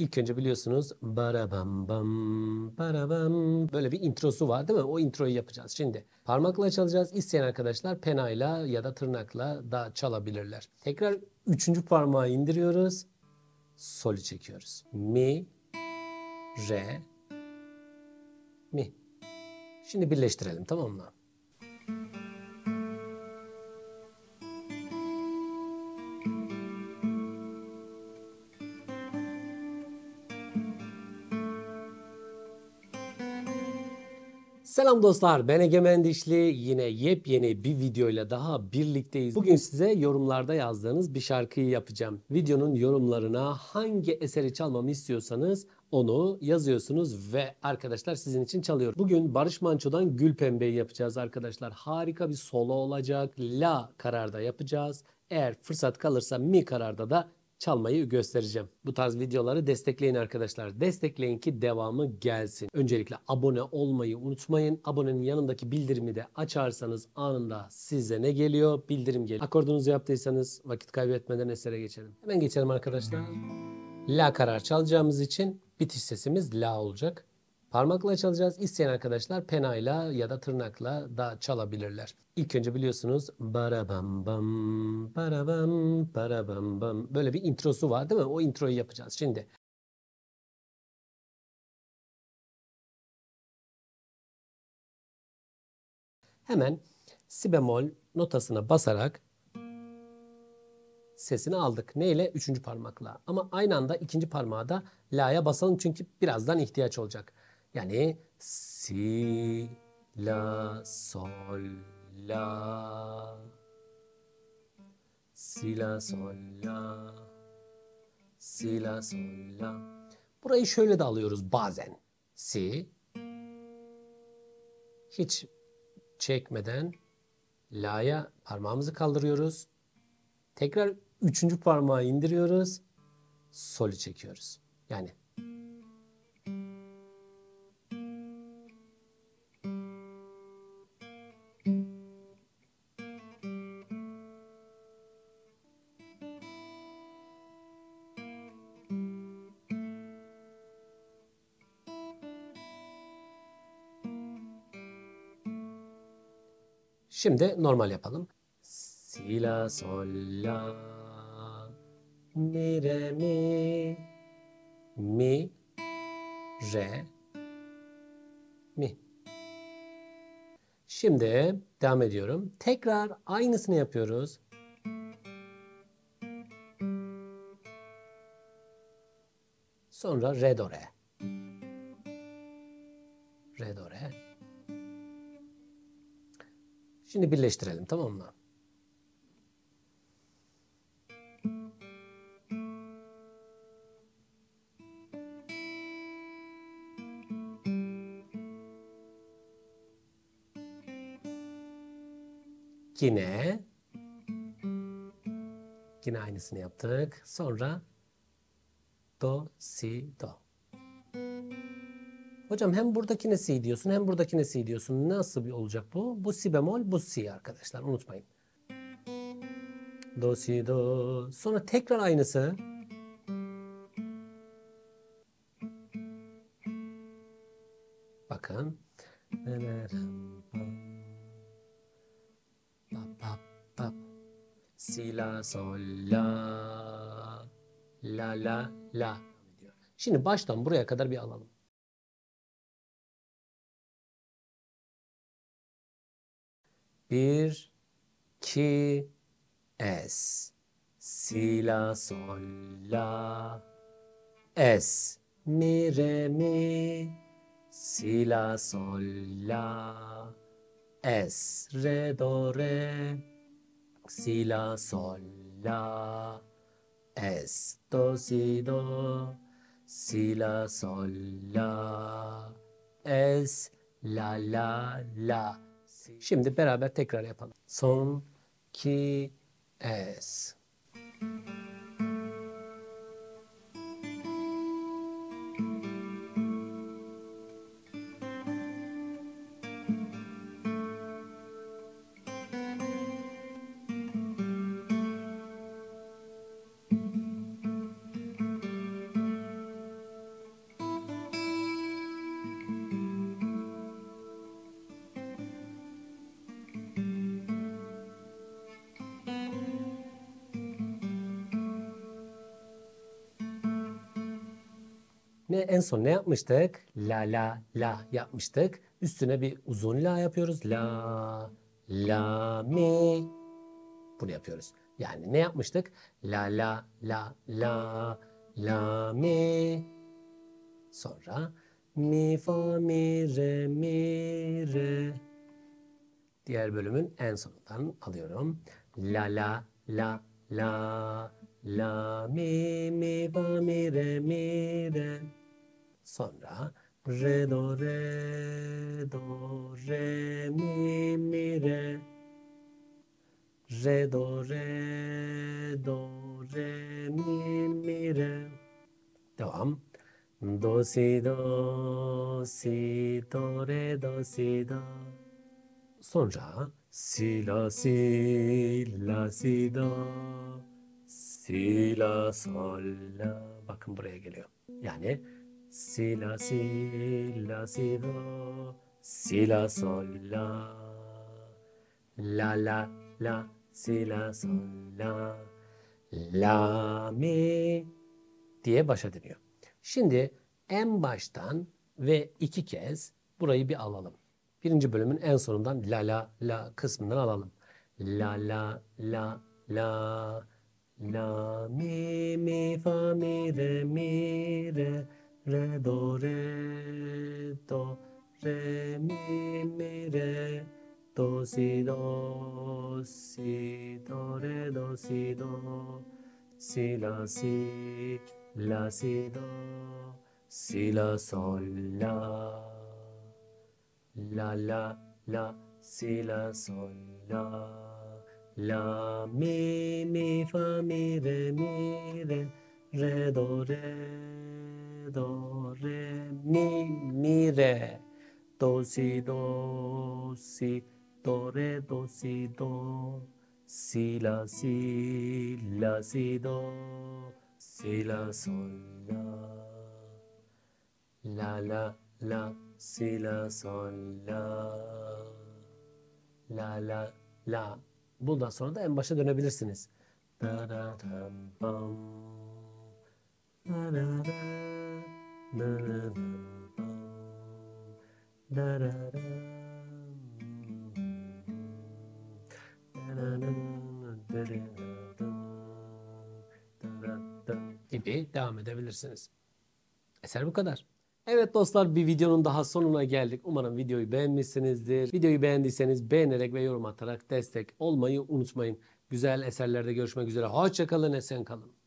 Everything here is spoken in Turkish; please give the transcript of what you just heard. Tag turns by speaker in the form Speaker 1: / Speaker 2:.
Speaker 1: İlk önce biliyorsunuz barabam bam barabam böyle bir introsu var değil mi? O introyu yapacağız. Şimdi parmakla çalacağız. İsteyen arkadaşlar penayla ya da tırnakla da çalabilirler. Tekrar üçüncü parmağı indiriyoruz. Sol'ü çekiyoruz. Mi, re, mi. Şimdi birleştirelim, tamam mı? Selam dostlar, ben Egemen Dişli. Yine yepyeni bir videoyla daha birlikteyiz. Bugün size yorumlarda yazdığınız bir şarkıyı yapacağım. Videonun yorumlarına hangi eseri çalmamı istiyorsanız onu yazıyorsunuz ve arkadaşlar sizin için çalıyorum. Bugün Barış Manço'dan Gül Pembe'yi yapacağız arkadaşlar. Harika bir solo olacak. La kararda yapacağız. Eğer fırsat kalırsa mi kararda da çalmayı göstereceğim. Bu tarz videoları destekleyin arkadaşlar. Destekleyin ki devamı gelsin. Öncelikle abone olmayı unutmayın. Abonenin yanındaki bildirimi de açarsanız anında size ne geliyor? Bildirim geliyor. Akordunuzu yaptıysanız vakit kaybetmeden esere geçelim. Hemen geçelim arkadaşlar. La karar çalacağımız için bitiş sesimiz la olacak. Parmakla çalacağız. İsteyen arkadaşlar penayla ya da tırnakla da çalabilirler. İlk önce biliyorsunuz barabam bam barabam barabam bam böyle bir introsu var değil mi? O introyu yapacağız şimdi. Hemen si bemol notasına basarak sesini aldık. Ne ile? Üçüncü parmakla. Ama aynı anda ikinci parmağı da la'ya basalım çünkü birazdan ihtiyaç olacak. Yani si, la, sol, la, si, la, sol, la, si, la, sol, la. Burayı şöyle de alıyoruz bazen. Si, hiç çekmeden la'ya parmağımızı kaldırıyoruz. Tekrar üçüncü parmağı indiriyoruz. Sol'ü çekiyoruz. Yani şimdi normal yapalım. Si, la, sol, la, mi, re, mi, re, mi. Şimdi devam ediyorum. Tekrar aynısını yapıyoruz. Sonra re, do, re. Re, do, re. Şimdi birleştirelim, tamam mı? Yine aynısını yaptık. Sonra do, si, do. Hocam hem buradakine si diyorsun hem buradakine si diyorsun. Nasıl bir olacak bu? Bu si bemol, bu si arkadaşlar. Unutmayın. Do, si, do. Sonra tekrar aynısı. Bakın. Si, la, sol, la. La, la, la. Şimdi baştan buraya kadar bir alalım. Bir, iki, es. Si, la, sol, la. Es. Mi, re, mi. Si, la, sol, la. Es. Re, do, re. Si, la, sol, la. Es. Do, si, do. Si, la, sol, la. Es. La, la, la. Si. Şimdi beraber tekrar yapalım. Son, ki, es. En son ne yapmıştık? La la la yapmıştık. Üstüne bir uzun la yapıyoruz. La la mi. Bunu yapıyoruz. Yani ne yapmıştık? La la la la la mi. Sonra mi fa mi re mi re. Diğer bölümün en sonundan alıyorum. La la la la la mi fa mi re. Sonra re do re mi re. Re do re mi re. Devam. Do si do re do. Sonra si la si do si la sol la. Bakın buraya geliyor. Yani si la si do si la sol la la si la sol la mi diye başa dönüyor. Şimdi en baştan ve 2 kez burayı bir alalım. Birinci bölümün en sonundan la kısmından alalım. La la la la la mi fa mi re do re mi re do si do re do si do si la si do si la sol la si la sol la mi fa mi re do mi re do si do si do si la si do si la sol la si la sol la. Bundan sonra da en başa dönebilirsiniz. Da da dam bam. Da da da. Da da dam bam. Da da da. Gibi devam edebilirsiniz. Eser bu kadar. Evet dostlar, bir videonun daha sonuna geldik. Umarım videoyu beğenmişsinizdir. Videoyu beğendiyseniz beğenerek ve yorum atarak destek olmayı unutmayın. Güzel eserlerde görüşmek üzere. Hoşça kalın, esen kalın.